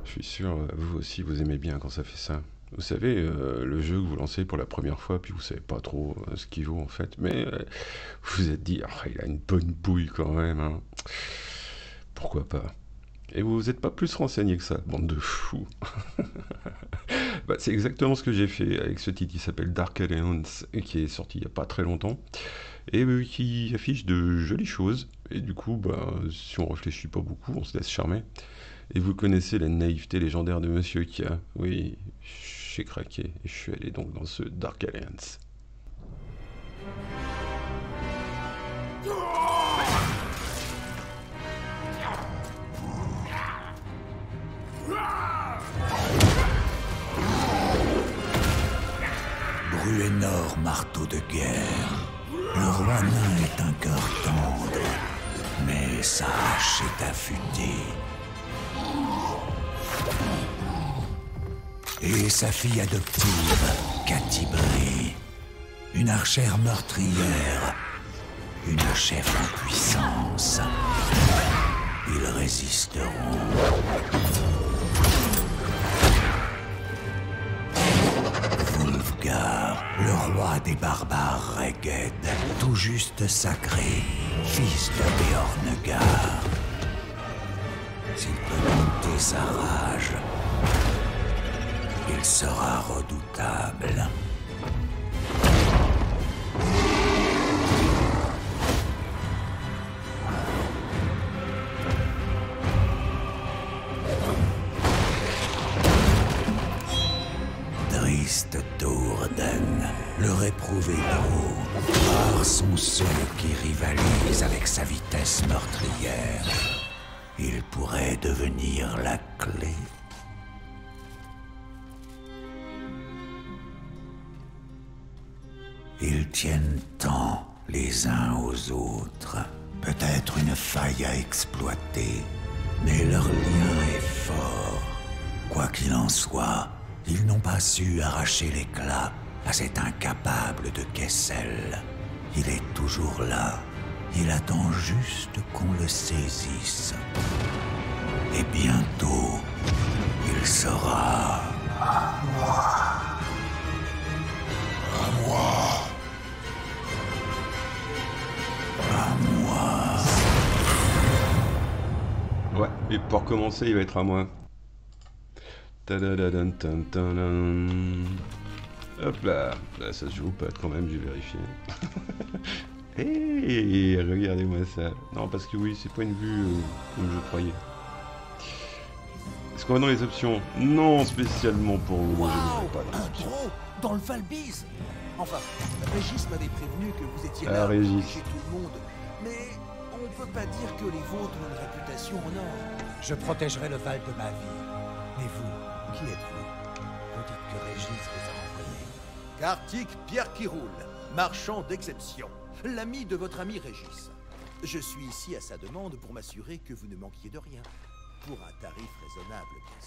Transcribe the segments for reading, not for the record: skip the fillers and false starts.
Je suis sûr, vous aussi, vous aimez bien quand ça fait ça. Vous savez, le jeu que vous lancez pour la première fois, puis vous savez pas trop ce qu'il vaut en fait, mais vous vous êtes dit, ah, il a une bonne bouille quand même, hein. Pourquoi pas? Et vous vous êtes pas plus renseigné que ça, bande de fous. Bah, c'est exactement ce que j'ai fait avec ce titre qui s'appelle Dark Alliance, et qui est sorti il y a pas très longtemps, et qui affiche de jolies choses. Et du coup, bah, si on réfléchit pas beaucoup, on se laisse charmer. Et vous connaissez la naïveté légendaire de Monsieur Kia. Oui, j'ai craqué et je suis allé donc dans ce Dark Alliance. Bruenor, marteau de guerre. Le roi nain est un cœur tendre, mais sa hache est affûtée. Et sa fille adoptive, Catibri, une archère meurtrière, une chef en puissance. Ils résisteront. Wulfgar, le roi des barbares Reged, tout juste sacré, fils de Beornegar. S'il peut monter sa rage, il sera redoutable. Triste Dourdan, le réprouvé trop, par son saut qui rivalise avec sa vitesse meurtrière. Il pourrait devenir la clé. Ils tiennent tant les uns aux autres. Peut-être une faille à exploiter, mais leur lien est fort. Quoi qu'il en soit, ils n'ont pas su arracher l'éclat à cet incapable de Kessel. Il est toujours là. Il attend juste qu'on le saisisse. Et bientôt, il sera... À moi. À moi. À moi. Ouais, et pour commencer, il va être à moi. Tadadadan, tan, tan, tan. Hop là, là ça se joue pas quand même, j'ai vérifié. Hey, regardez-moi ça. Non, parce que oui, c'est pas une vue comme je croyais. Est-ce qu'on va dans les options? Non, spécialement pour vous, je ne vais pas dans les Un options. gros dans le Valbise. Enfin, Régis m'avait prévenu que vous étiez Ah, là Régis. pour chez tout le monde. Mais on ne peut pas dire que les vôtres ont une réputation en or. Je protégerai le Val de ma vie. Mais vous, qui êtes-vous? Vous dites que Régis vous a envoyé. Kartik Pierre qui roule, marchand d'exception, l'ami de votre ami Régis. Je suis ici à sa demande pour m'assurer que vous ne manquiez de rien. Pour un tarif raisonnable, bien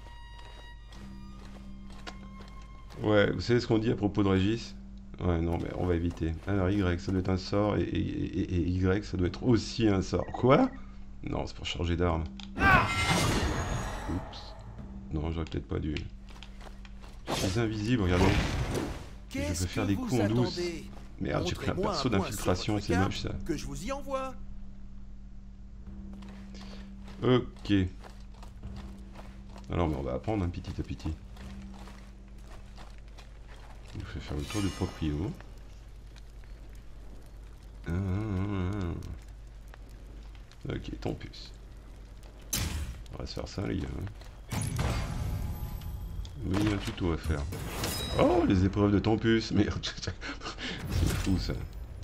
sûr. Ouais, vous savez ce qu'on dit à propos de Régis? Ouais, non, mais on va éviter. Alors, Y, ça doit être un sort, et Y, ça doit être aussi un sort. Quoi? Non, c'est pour changer d'arme. Oups. Non, j'aurais peut-être pas dû. Je suis invisible, regardez. Je peux faire des coups en douce. Merde, j'ai pris un perso d'infiltration, c'est moche ça. Que je vous y envoie. Ok. Alors, mais on va apprendre un petit à petit. Il nous fait faire le tour du proprio. Ok, ton puce. On va se faire ça, les gars. Oui, un tuto à faire. Oh, les épreuves de Tempus. Merde, c'est fou ça.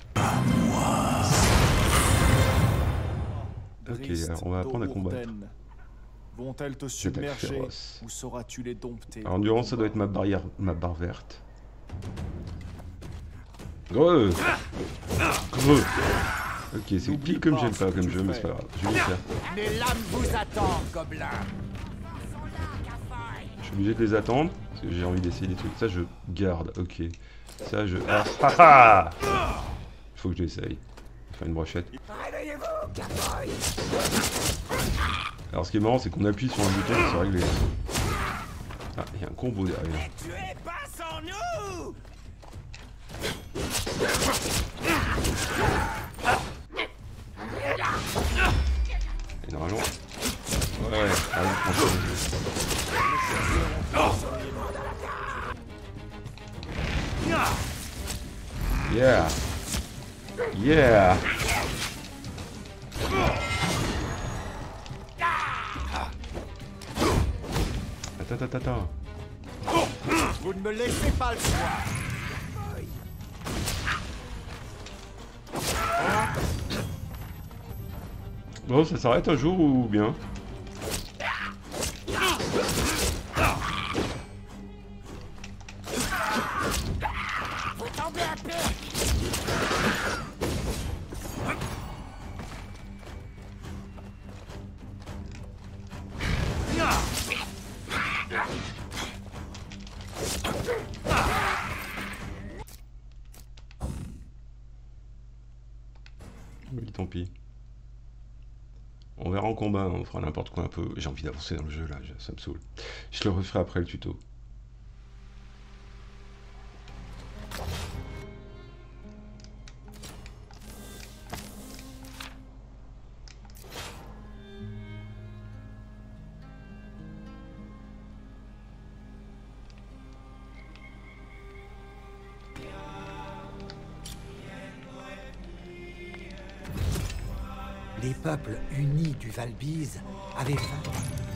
Ok, alors on va apprendre à combattre. Vont-elles te C'est submerger féroce. ou sauras-tu les dompter? Alors, endurance, ça doit être ma barrière, ma barre verte. Greux. Greux. Ok, c'est pile comme j'aime pas comme jeu, mais c'est pas grave. Je vais le faire. Les lames vous attendent, gobelins. Je suis obligé de les attendre parce que j'ai envie d'essayer des trucs. Ça, je garde. Ok. Ça, je. Ah ah ah. Il faut que je l'essaye. Faire une brochette. Réveillez-vous, cowboy. Alors ce qui est marrant, c'est qu'on appuie sur un bouton et c'est réglé. Ah, il y a un combo derrière. Tu es pas sans nous. Et normalement... Ouais, allez, franchement. Yeah. Yeah. Attends. Vous ne me laissez pas le choix. Bon, ça s'arrête un jour ou bien? Vous tombez à pic. Oui, tant pis. On verra en combat, on fera n'importe quoi un peu. J'ai envie d'avancer dans le jeu là, ça me saoule. Je le referai après le tuto. Les peuples unis du Valbise avaient faim.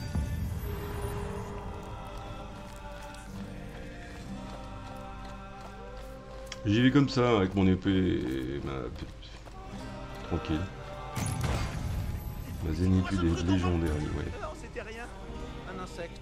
J'y vais comme ça, avec mon épée et tranquille. Ma zénitude est légendaire, ouais. Non, c'était rien. Un insecte.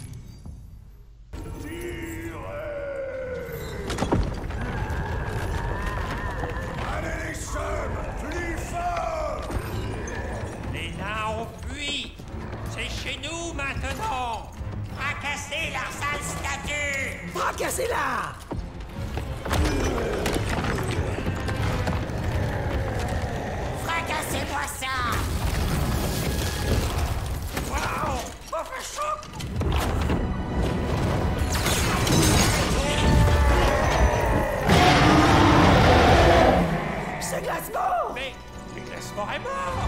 Allez les chums, plus fort! Les nains ont fui. C'est chez nous maintenant. Fracassez leur sale statue. Fracassez-la! Fracassez-moi ça. Waouh, ça fait chaud. Ce glacement! Mais le glacement est mort.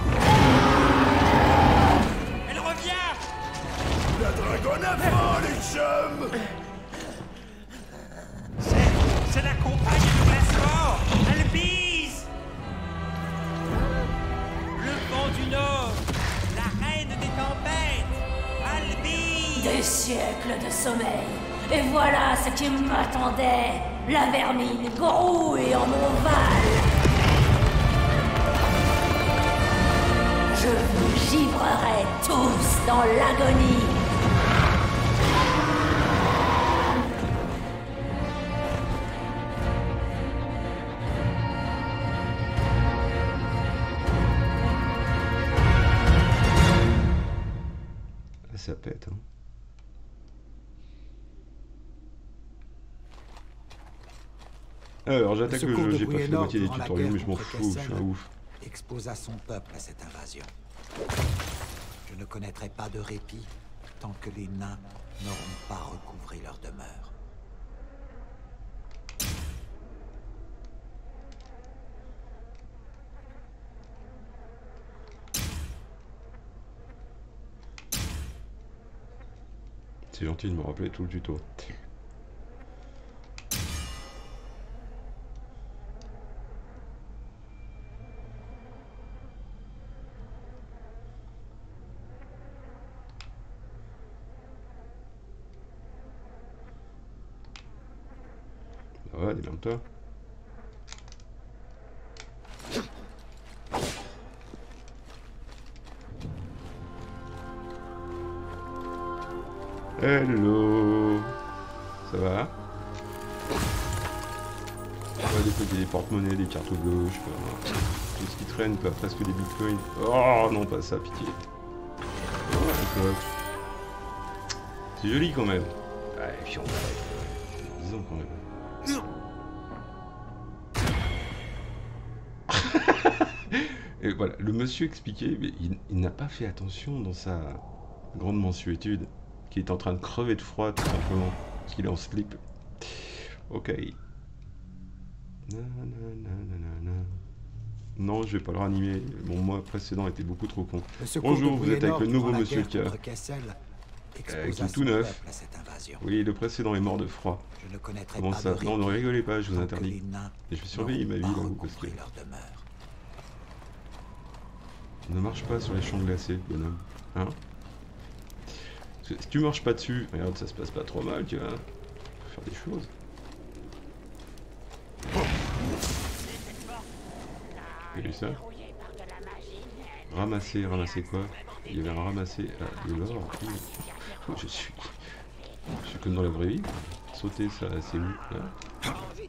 Elle revient. La dragonne a faim, les chums! C'est la compagne du glacement. Albise. Le vent du Nord. La reine des tempêtes. Albise. Des siècles de sommeil. Et voilà ce qui m'attendait. La vermine grouille en mon val. Je vous givrerai tous dans l'agonie. Ça pète, hein. Alors j'attaque le secours jeu, de j'ai pas fait la Bruenor moitié des durant la tutoriels, guerre mais je m'en contre fous, je suis un Kessel ouf. exposa son peuple à cette invasion. Je ne connaîtrai pas de répit tant que les nains n'auront pas recouvré leur demeure. C'est gentil de me rappeler tout le tuto. Ah ouais, démerde-toi. Hello. Ça va? Ouais, des fois, il y a des porte-monnaies, des cartes gauche, quoi. Tout ce qui traîne, quoi, presque des bitcoins. Oh non, pas ça, pitié. Oh, c'est joli quand même. Ouais, puis on va... Disons quand même. Et voilà, le monsieur expliquait, mais il n'a pas fait attention dans sa grande mansuétude, qu'il est en train de crever de froid tout simplement, parce qu'il est en slip. Ok. Non, je vais pas le ranimer. Mon mois précédent était beaucoup trop con. Bonjour, vous êtes avec le nouveau monsieur K. Qui est tout neuf. Oui, le précédent est mort de froid. Comment ça? Non, ne rigolez pas, je vous interdis. Et je vais surveiller ma vie là, parce que... Ne marche pas sur les champs glacés, bonhomme. Hein? Si tu marches pas dessus, regarde, ça se passe pas trop mal, tu vois. Faut faire des choses. T'as vu ça? Ramasser quoi? Il y avait un ramasser de l'or. Je suis comme dans la vraie vie. Sauter, ça, c'est où là?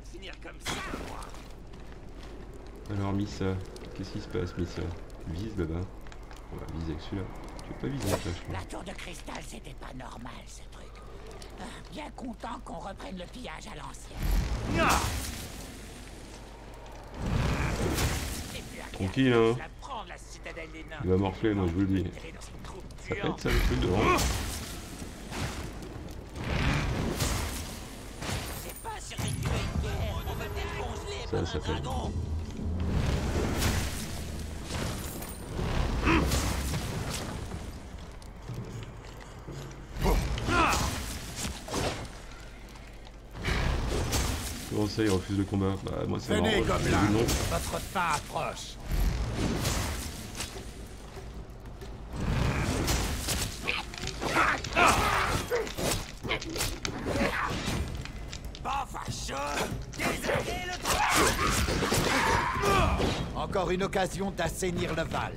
Alors, Missa, qu'est-ce qui se passe, Missa? Vise là-bas. On va viser avec celui-là. Tu veux pas viser avec ça, je La tour de cristal, c'était pas normal ce truc. Bien content qu'on reprenne le pillage à l'ancienne. Tranquille, hein. Il va morfler, moi je vous le dis. Ça pète ça le truc devant. Ça pète. Comment ça, il refuse le combat? Bah, moi c'est marrant. Votre fin approche. Encore une occasion d'assainir le Val.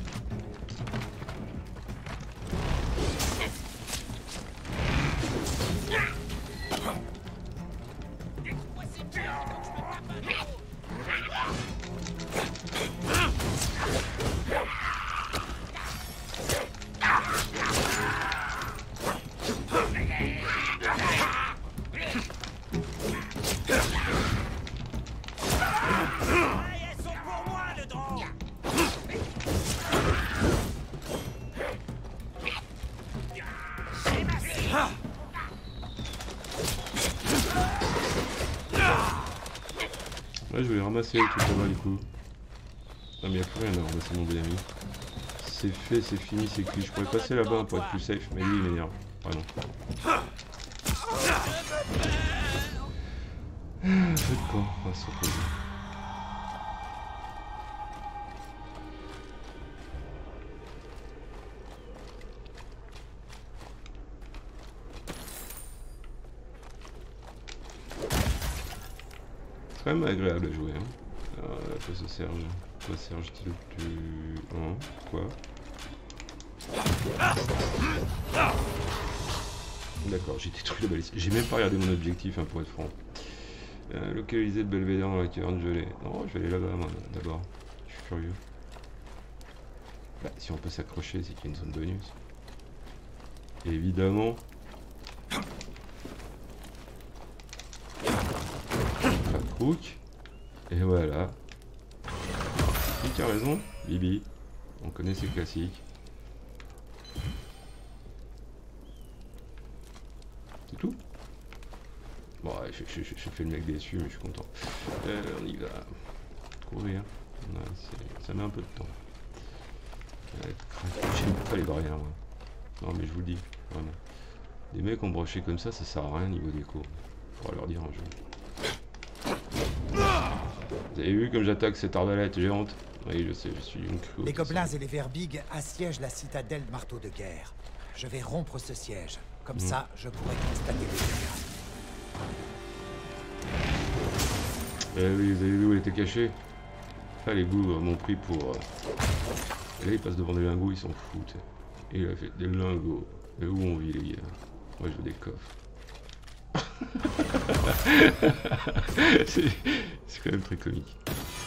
Ouais, je vais les ramasser tout là-bas du coup. Ah mais il n'y a plus rien à ramasser mon ami. C'est fait, c'est fini, c'est cuit. Je pourrais passer là-bas pour être plus safe, mais lui il m'énerve. Vraiment. Feu de camp, on va se reposer. C'est quand même agréable à jouer. Hein. À quoi ça sert? Quoi sert-il du... Hein? Quoi? D'accord, j'ai détruit la balise. J'ai même pas regardé mon objectif, hein, pour être franc. Localiser le belvédère dans la caverne gelée. Non, je vais aller là-bas, moi, d'abord. Je suis curieux. Bah, si on peut s'accrocher, c'est qu'il y a une zone bonus. Et évidemment... Crook. Et voilà. Qui a raison? Bibi. On connaît ces classiques. C'est tout? Bon, ouais, je fais le mec déçu, mais je suis content. On y va. Courir. Ouais, ça met un peu de temps. J'aime pas les barrières, moi. Non, mais je vous le dis, vraiment. Des mecs en broché comme ça sert à rien niveau déco. Faudra leur dire un jour. Vous avez vu comme j'attaque cette arbalète géante? Oui, je sais, je suis une crue. Les gobelins et les verbigs assiègent la citadelle de marteau de guerre. Je vais rompre ce siège. Comme ça, je pourrai constater les dégâts. Eh oui, vous avez vu où elle était cachée? Ah, les goûts m'ont pris pour... Et là, ils passent devant des lingots, ils s'en foutent. Et il a fait des lingots. Mais où on vit, les gars? Moi, je veux des coffres. C'est quand même très comique.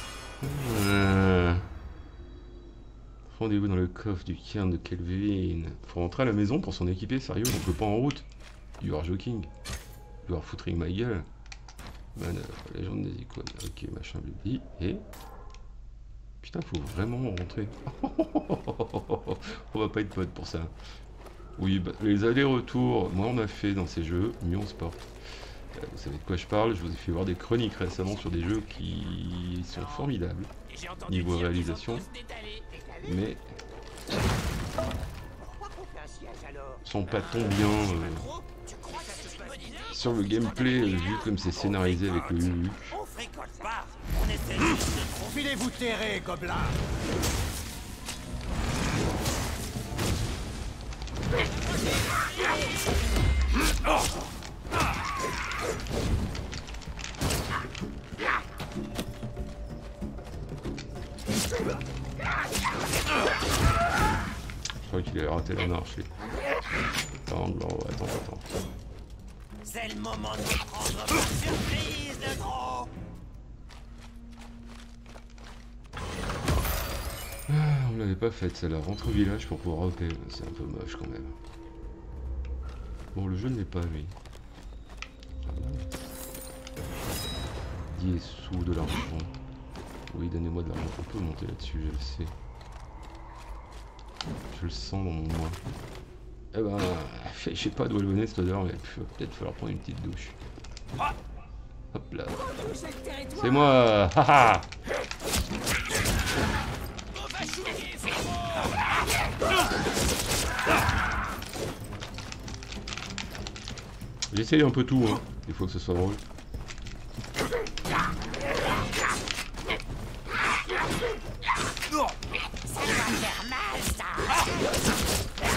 Rendez-vous dans le coffre du cairn de Kelvin. Faut rentrer à la maison pour s'en équiper, sérieux, on peut pas en route. You are joking. You are footering my gueule. Manœuvre, légende des icônes. Ok, machin, bibi. Et... Putain, faut vraiment rentrer. On va pas être potes pour ça. Oui, bah, les allers-retours, moi on a fait dans ces jeux, Mion Sport. Vous savez de quoi je parle, je vous ai fait voir des chroniques récemment sur des jeux qui sont formidables, niveau réalisation, mais sont pas tant bien sur le gameplay, vu comme c'est scénarisé avec le UU. Filez-vous terrer, gobelin. Je crois qu'il a raté la marche, lui. Attends, attends. C'est le moment de me prendre par surprise, le gros. On l'avait pas faite, celle-là. Rentre au village pour pouvoir hopper. C'est un peu moche quand même. Bon, le jeu ne l'est pas, lui. 10 sous de l'argent. Oui, donnez-moi de l'argent. On peut monter là-dessus, je le sais. Je le sens dans mon moi. Eh ben, je sais pas d'où elle venait cette odeur, mais il va peut-être falloir prendre une petite douche. Hop là. C'est moi. Haha. J'essaye un peu tout, hein. Il faut que ce soit drôle. Ça va faire mal, ça.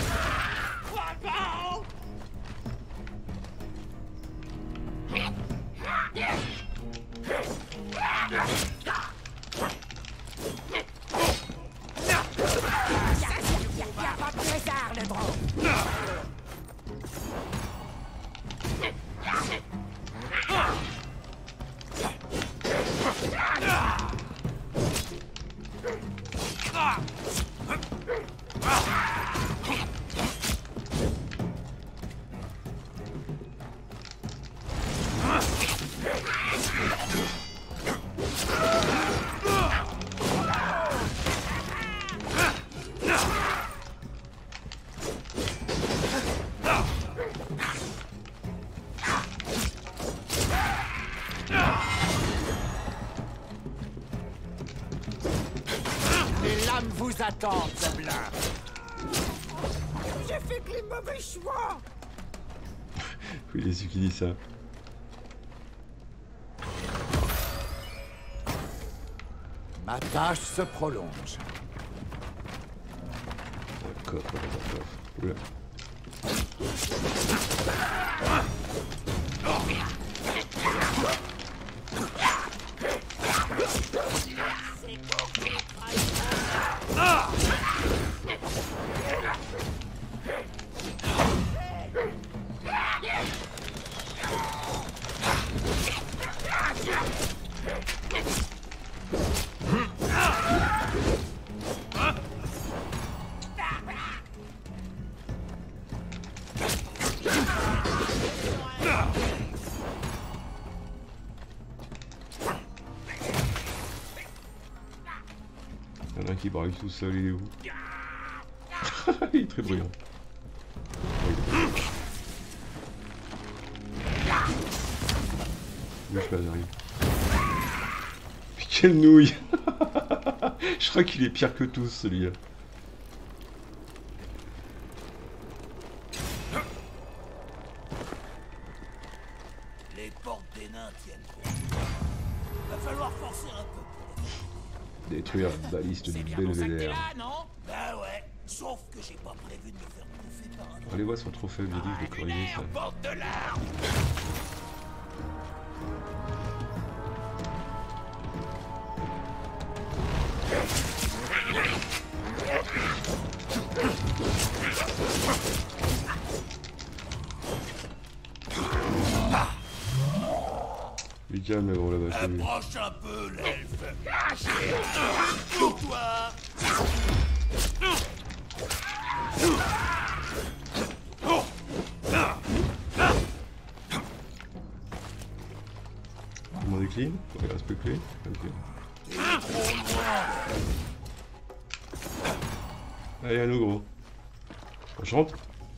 Vous attendent, gobelin. J'ai fait que les mauvais choix. Oui, il est celui qui dit ça. Ma tâche se prolonge. Coffre. Oula. Il y en a un qui braille tout seul, il est où? Il est très bruyant. Bouge pas, j'arrive. Quelle nouille. Je crois qu'il est pire que tous, celui-là. Les portes des nains tiennent trop. Va falloir forcer un peu. Détruire baliste du Belvédère. Non? Bah ouais. Sauf que j'ai pas prévu de me faire bouffer par un... Les voix sont trop faibles, j'ai dit, je vais corriger ça. Porte de l'arme. Il calme, gros, là-bas, c'est lui. Approche un peu, l'elfe. Toi. On décline? On reste clé. Ok. Allez, à nous, gros. Je rentre.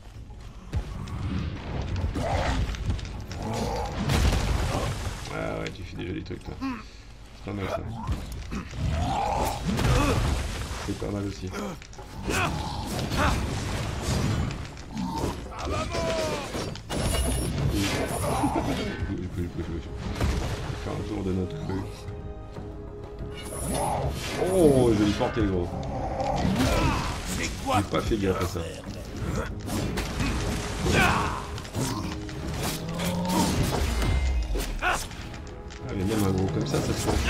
Ah ouais, tu fais déjà des trucs, toi. C'est pas mal, ça. C'est pas mal aussi. Faire un tour de notre rue. Oh, joli porté, gros. J'ai pas fait gaffe à ça. Ah, mais même un gros comme ça se fait.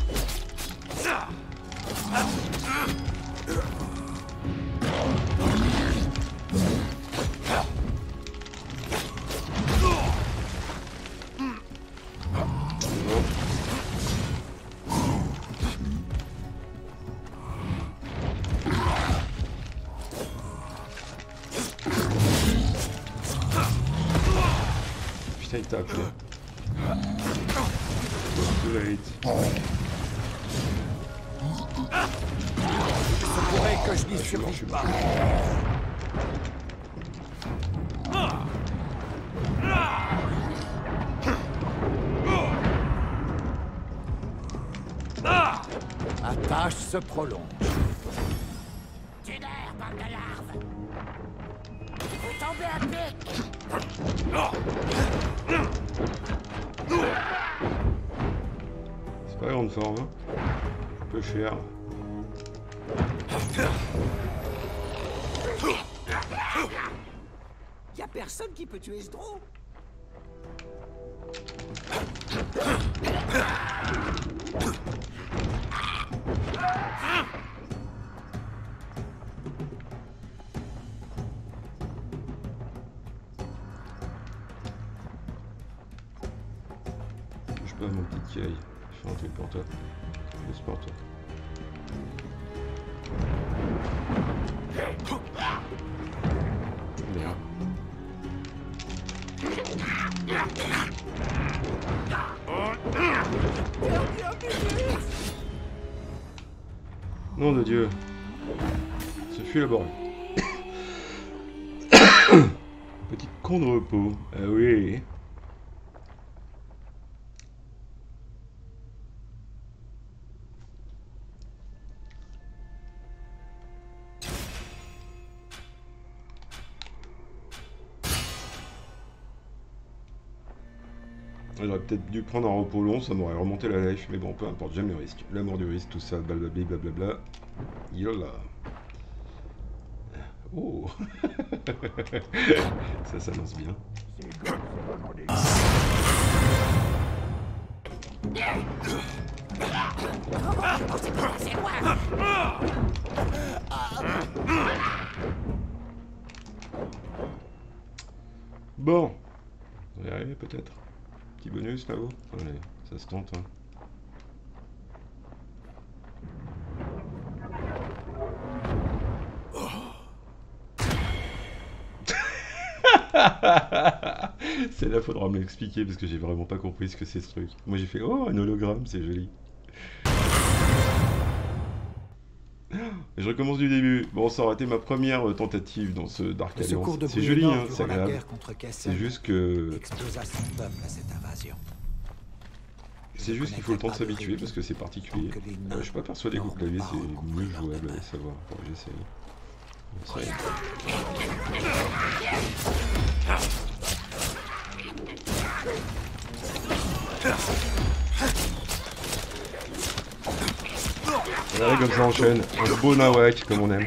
Putain, il t'a appelé. Il se pourrait que je n'y survive pas. La tâche se prolonge. Tunnel, bande de larves. Vous tombez à pic. C'est pas grande forme, hein. Un peu cher. Y'a personne qui peut tuer ce drôle. Bouge pas, mon petit Kai. Je fais un truc pour toi. Laisse pour toi. Merde. Nom de Dieu. Ce fut laborieux. Petit con de repos. Ah oui. J'aurais peut-être dû prendre un repos long, ça m'aurait remonté la life, mais bon, peu importe, j'aime le risque. La mort du risque, tout ça, blablabla, blablabla. Yola. Oh. Ça s'annonce bien. C'est loin. Bon. On va y arriver peut-être. Petit bonus là-haut. Allez, ça se tente. Hein. C'est là, faudra me l'expliquer parce que j'ai vraiment pas compris ce que c'est ce truc. Moi j'ai fait oh un hologramme, c'est joli. Je recommence du début. Bon, ça aurait été ma première tentative dans ce Dark Alliance. C'est joli, hein, c'est agréable. C'est juste que. Exposa son peuple à cette invasion. C'est juste qu'il faut le temps de s'habituer parce que c'est particulier. Je suis pas persuadé qu'au clavier c'est mieux jouable, allez savoir. Bon, j'essaye. Allez, comme ça on enchaîne. Un beau nawak comme on aime.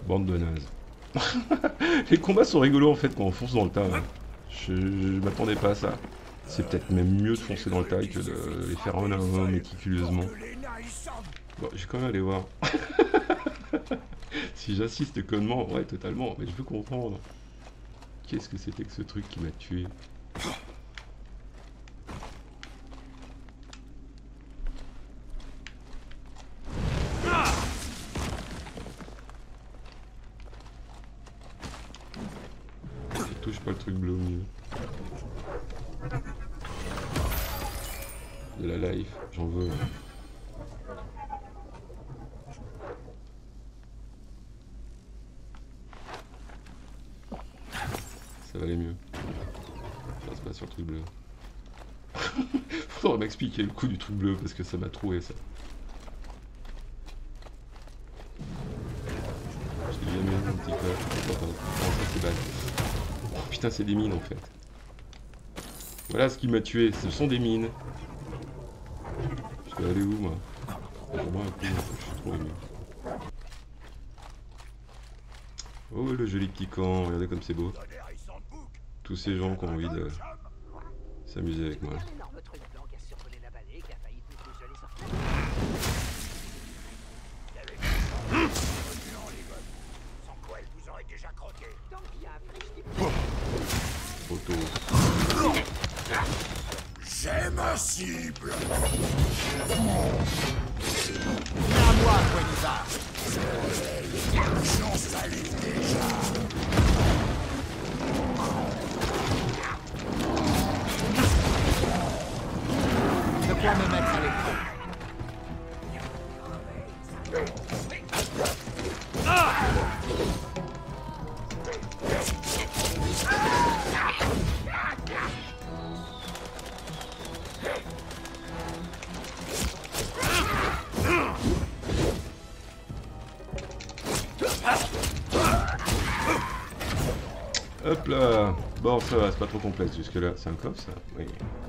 Bande de nazes. Les combats sont rigolos en fait quand on fonce dans le tas. Hein. Je m'attendais pas à ça. C'est peut-être même mieux de foncer dans le tas que de les faire un à un méticuleusement. Bon, je vais quand même aller voir. Si j'insiste connement, ouais, totalement. Mais je veux comprendre. Qu'est-ce que c'était que ce truc qui m'a tué? Touche pas le truc bleu au milieu. De la life, j'en veux. Ça va aller mieux. Ça se passe sur le truc bleu. Faudrait m'expliquer le coup du truc bleu parce que ça m'a troué ça. J'ai déjà mis un petit peu. Non, ça c'est bad. Oh, putain, c'est des mines en fait. Voilà ce qui m'a tué, ce sont des mines. Je vais aller où moi? Moi un coup, je suis trop ému. Oh le joli petit camp, regardez comme c'est beau. Tous ces gens qui ont envie de s'amuser avec moi. Photo. J'ai ma cible. À moi, Quenivard. J'en salive déjà. De quoi me mettre à l'épreuve. Hop là. Bon, ça va, c'est pas trop complexe jusque là. C'est un coffre ça? Oui.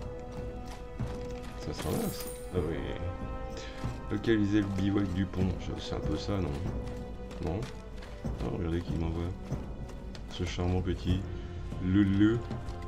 Ça se ramasse? Ah oui. Localiser le bivouac du pont. C'est un peu ça, non? Non? Oh, regardez qui m'envoie. Ce charmant petit Lulu.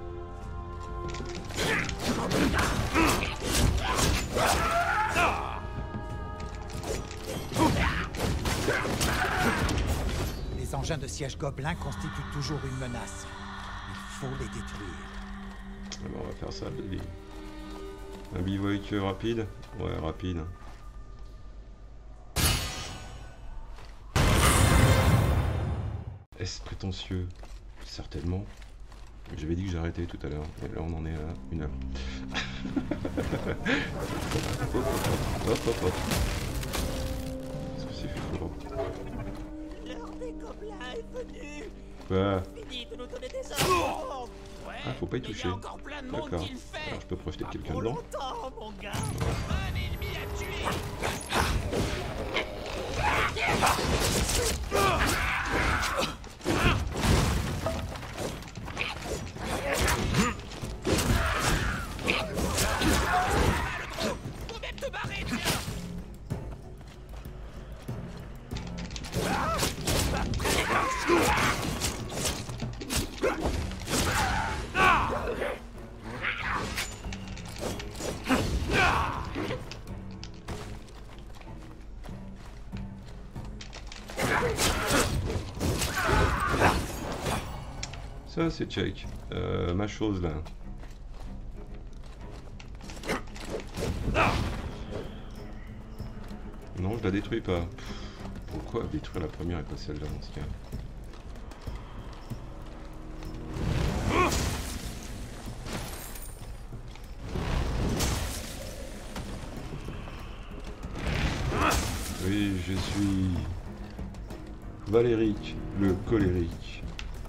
Les engins de siège gobelins constituent toujours une menace. Il faut les détruire. Alors on va faire ça, baby. Un bivouac rapide? Ouais, rapide. Est-ce prétentieux? Certainement. J'avais dit que j'arrêtais tout à l'heure, et là on en est à 1 heure. Hop, hop, hop, hop. Est-ce que c'est fou? L'heure des gobelins est venue. Quoi? Fini de nous donner des ordres. Ah, faut pas y toucher. D'accord. Alors je peux projeter quelqu'un dedans. Longtemps, mon gars. Un ennemi à tuer. Faut même te barrer, tiens. Ça c'est check. Ma chose là. Non, je la détruis pas. Pourquoi détruire la première et pas celle-là dans ce cas? Oui, je suis Valéric, le colérique.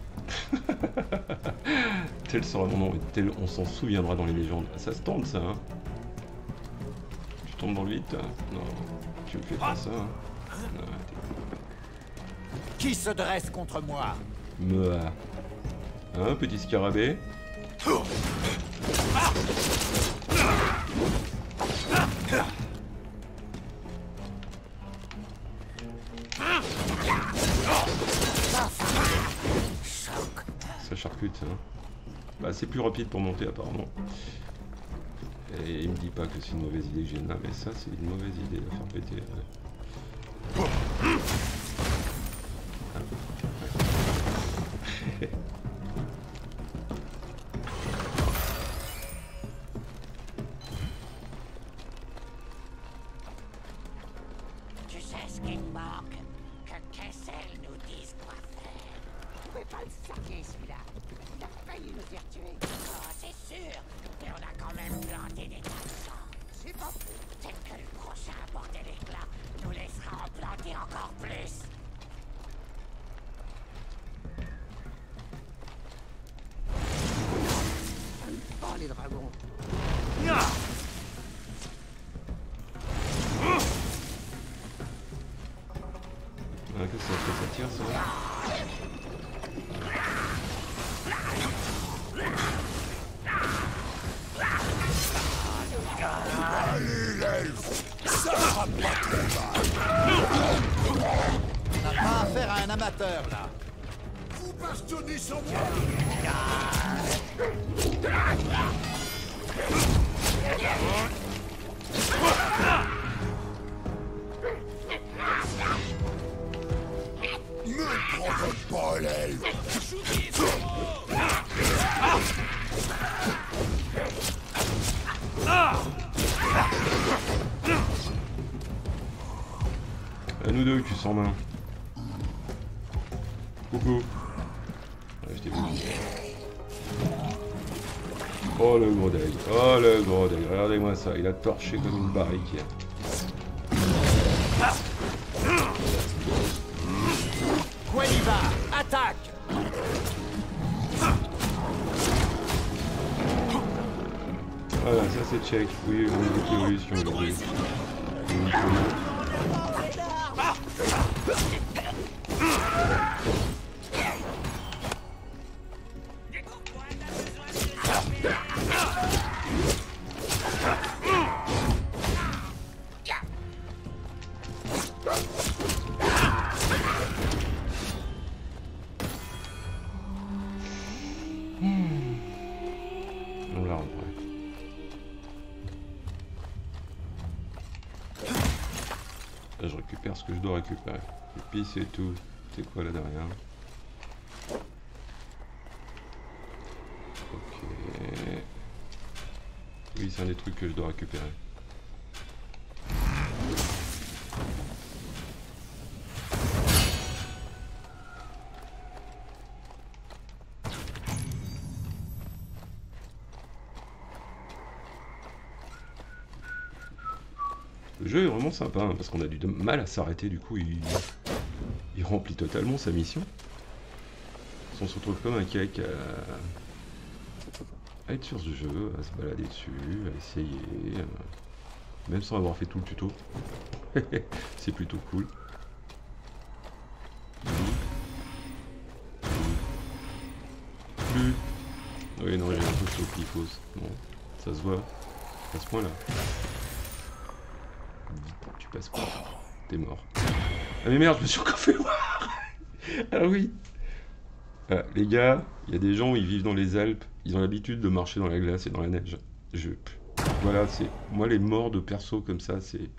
Tel sera mon nom et tel on s'en souviendra dans les légendes. Ça se tente ça, hein? Tu tombes dans le vide, hein? Non, tu me fais pas ça, hein? Non, Qui se dresse contre moi? Mea. Hein, petit scarabée? Ça charcute, ça. Bah, c'est plus rapide pour monter, apparemment. Et il me dit pas que c'est une mauvaise idée que j'ai là, mais ça, c'est une mauvaise idée de faire péter. Ouais. Tu sais ce qui me manque? Que Kessel nous dise quoi faire. Vous pouvez pas le saquer, celui-là. Il a failli nous faire tuer. Oh, c'est sûr. Mais on a quand même planté des tas de sang. C'est pas fou. Peut-être que le prochain à porter l'éclat nous laissera en planter encore plus. Oh, les dragons. Ah, qu'est-ce que ça fait? Ça tire, ça? On n'a pas affaire à un amateur, là. Vous bastonnez sans moi. Me provoque pas, l'elfe. À nous deux, tu sens main. Coucou. Ouais, je t'ai vu. Oh le gros deg. Oh le gros deg. Regardez-moi ça. Il a torché comme une barrique. Queniva, attaque! Voilà, ça c'est check. Oui, on est des évolutions aujourd'hui. On l'a en vrai. Là, je récupère ce que je dois récupérer. Et puis c'est tout. C'est quoi là derrière? Ok. Oui, c'est un des trucs que je dois récupérer. Le jeu est vraiment sympa hein, parce qu'on a du mal à s'arrêter, du coup il remplit totalement sa mission. On se retrouve comme un cake à être sur ce jeu, à se balader dessus, à essayer, même sans avoir fait tout le tuto. C'est plutôt cool. Plus. Oui non, j'ai un peu chaud qu'il faut. Bon, ça se voit à ce point là. Tu passes pas, t'es mort. Ah mais merde, je me suis encore fait voir. Ah oui. Ah, les gars, il y a des gens, ils vivent dans les Alpes, ils ont l'habitude de marcher dans la glace et dans la neige. Voilà, c'est... Moi, les morts de perso comme ça, c'est...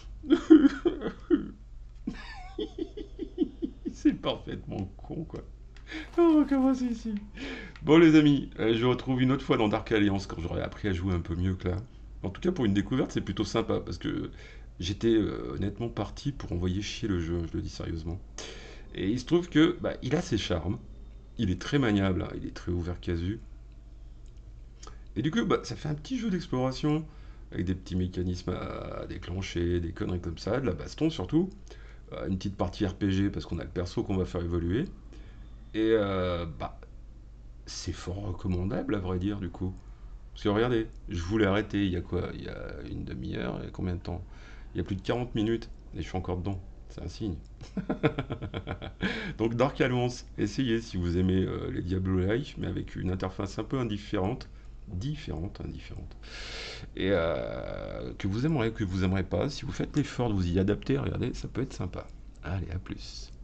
C'est parfaitement con, quoi. Oh, comment c'est ici? Bon, les amis, je vous retrouve une autre fois dans Dark Alliance, quand j'aurai appris à jouer un peu mieux que là. En tout cas, pour une découverte, c'est plutôt sympa, parce que j'étais honnêtement parti pour envoyer chier le jeu, je le dis sérieusement. Et il se trouve que bah, il a ses charmes, il est très maniable, hein, il est très ouvert casu. Et du coup, bah, ça fait un petit jeu d'exploration, avec des petits mécanismes à déclencher, des conneries comme ça, de la baston surtout. Une petite partie RPG, parce qu'on a le perso qu'on va faire évoluer. Et bah, c'est fort recommandable, à vrai dire, du coup. Parce que regardez, je voulais arrêter il y a quoi? Il y a une demi-heure, il y a combien de temps? Il y a plus de 40 minutes, et je suis encore dedans. C'est un signe. Donc Dark Alliance, essayez si vous aimez les Diablo-like, mais avec une interface un peu indifférente. Différente. Et que vous aimerez pas. Si vous faites l'effort de vous y adapter, regardez, ça peut être sympa. Allez, à plus.